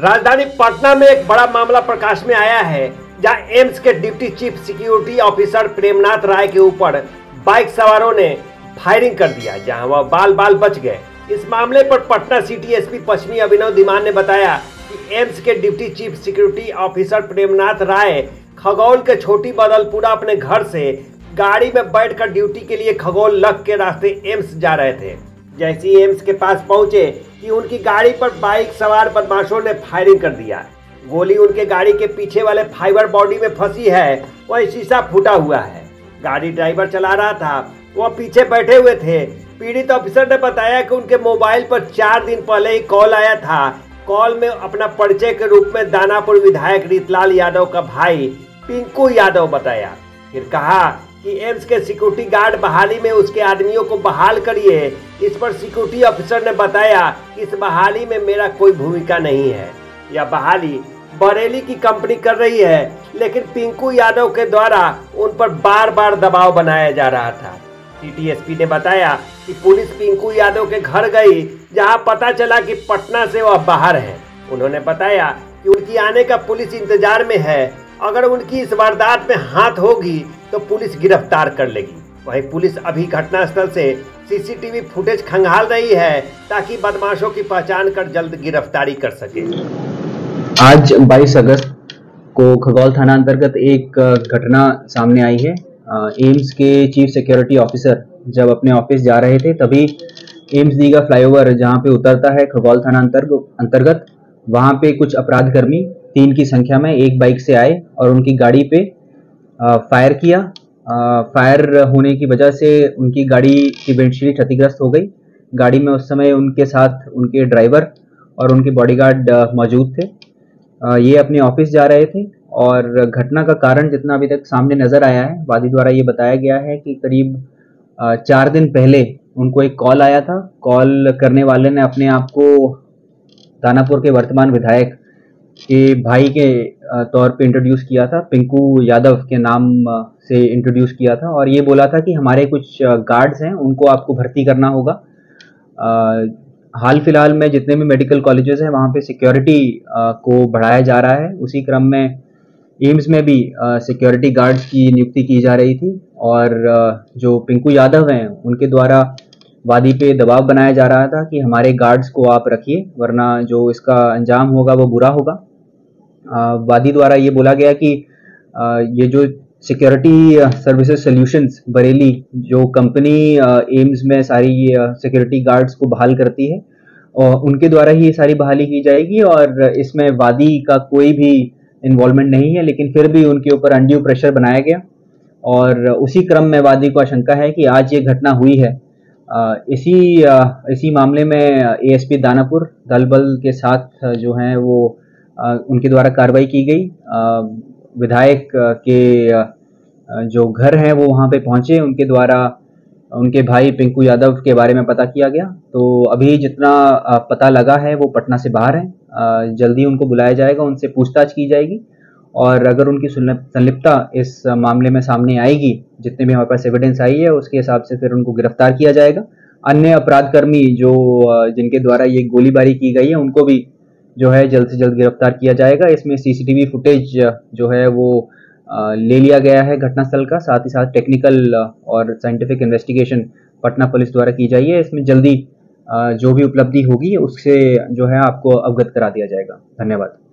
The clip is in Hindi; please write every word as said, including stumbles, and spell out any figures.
राजधानी पटना में एक बड़ा मामला प्रकाश में आया है, जहां एम्स के deputy chief security officer Premnath Rai के ऊपर बाइक सवारों ने फायरिंग कर दिया, जहां वह बाल बाल बच गए। इस मामले पर पटना सिटी एसपी पश्चिमी अभिनव धीमान ने बताया कि एम्स के deputy chief security officer Premnath Rai Khagaul के छोटी बदलपुरा अपने घर से गाड़ी में बैठकर ड्यूटी के लिए खगौल लग के रास्ते एम्स जा रहे थे। जैसे ही एम्स के पास पहुंचे कि उनकी गाड़ी पर बाइक सवार बदमाशों ने फायरिंग कर दिया। गोली उनके गाड़ी के पीछे वाले फाइबर बॉडी में फंसी है, वह शीशा फूटा हुआ है। गाड़ी ड्राइवर चला रहा था, वह पीछे बैठे हुए थे। पीड़ित ऑफिसर ने बताया कि उनके मोबाइल पर चार दिन पहले ही कॉल आया था। कॉल में अपना परिचय के रूप में दानापुर विधायक रीतलाल यादव का भाई पिंकू यादव बताया। फिर कहा कि एम्स के सिक्योरिटी गार्ड बहाली में उसके आदमियों को बहाल करिए। इस पर सिक्योरिटी ऑफिसर ने बताया कि इस बहाली में मेरा कोई भूमिका नहीं है, यह बहाली बरेली की कंपनी कर रही है, लेकिन पिंकू यादव के द्वारा उन पर बार बार दबाव बनाया जा रहा था। सिटी एसपी ने बताया कि पुलिस पिंकू यादव के घर गई, जहां पता चला कि पटना से वह बाहर है। उन्होंने बताया कि उनकी आने का पुलिस इंतजार में है, अगर उनकी इस वारदात में हाथ होगी तो पुलिस गिरफ्तार कर लेगी। वहीं पुलिस अभी घटनास्थल से सीसीटीवी फुटेज खंगाल रही है, ताकि बदमाशों की पहचान कर जल्द गिरफ्तारी कर सके। आज बाईस अगस्त को खगौल थाना अंतर्गत एक घटना सामने आई है। एम्स के चीफ सिक्योरिटी ऑफिसर जब अपने ऑफिस जा रहे थे, तभी एम्स दीघा फ्लाईओवर जहां पे उतरता है खगौल थाना अंतर्गत, वहां पे कुछ अपराधकर्मी तीन की संख्या में एक बाइक से आए और उनकी गाड़ी पे फायर किया। फायर होने की वजह से उनकी गाड़ी की विंडशील्ड क्षतिग्रस्त हो गई। गाड़ी में उस समय उनके साथ उनके ड्राइवर और उनके बॉडीगार्ड मौजूद थे। ये अपने ऑफिस जा रहे थे और घटना का कारण जितना अभी तक सामने नजर आया है, वादी द्वारा ये बताया गया है कि करीब चार दिन पहले उनको एक कॉल आया था। कॉल करने वाले ने अपने आप को दानापुर के वर्तमान विधायक के भाई के तौर पे इंट्रोड्यूस किया था, पिंकू यादव के नाम से इंट्रोड्यूस किया था और ये बोला था कि हमारे कुछ गार्ड्स हैं, उनको आपको भर्ती करना होगा। हाल फिलहाल में जितने भी मेडिकल कॉलेजेस हैं वहाँ पे सिक्योरिटी को बढ़ाया जा रहा है। उसी क्रम में एम्स में भी सिक्योरिटी गार्ड्स की नियुक्ति की जा रही थी और जो पिंकू यादव हैं उनके द्वारा वादी पे दबाव बनाया जा रहा था कि हमारे गार्ड्स को आप रखिए, वरना जो इसका अंजाम होगा वो बुरा होगा। वादी द्वारा ये बोला गया कि ये जो सिक्योरिटी सर्विसेज सॉल्यूशंस बरेली जो कंपनी एम्स में सारी सिक्योरिटी गार्ड्स को बहाल करती है, और उनके द्वारा ही ये सारी बहाली की जाएगी और इसमें वादी का कोई भी इन्वॉल्वमेंट नहीं है। लेकिन फिर भी उनके ऊपर अनड्यू प्रेशर बनाया गया और उसी क्रम में वादी को आशंका है कि आज ये घटना हुई है। इसी इसी मामले में एएसपी दानापुर दल बल के साथ जो हैं वो उनके द्वारा कार्रवाई की गई। विधायक के जो घर हैं वो वहाँ पे पहुँचे, उनके द्वारा उनके भाई पिंकू यादव के बारे में पता किया गया। तो अभी जितना पता लगा है वो पटना से बाहर हैं, जल्दी उनको बुलाया जाएगा, उनसे पूछताछ की जाएगी और अगर उनकी संलिप्तता इस मामले में सामने आएगी, जितने भी हमारे पास एविडेंस आई है उसके हिसाब से फिर उनको गिरफ्तार किया जाएगा। अन्य अपराधकर्मी जो जिनके द्वारा ये गोलीबारी की गई है उनको भी जो है जल्द से जल्द गिरफ्तार किया जाएगा। इसमें सीसीटीवी फुटेज जो है वो ले लिया गया है घटनास्थल का, साथ ही साथ टेक्निकल और साइंटिफिक इन्वेस्टिगेशन पटना पुलिस द्वारा की जाइए। इसमें जल्दी जो भी उपलब्धि होगी उससे जो है आपको अवगत करा दिया जाएगा। धन्यवाद।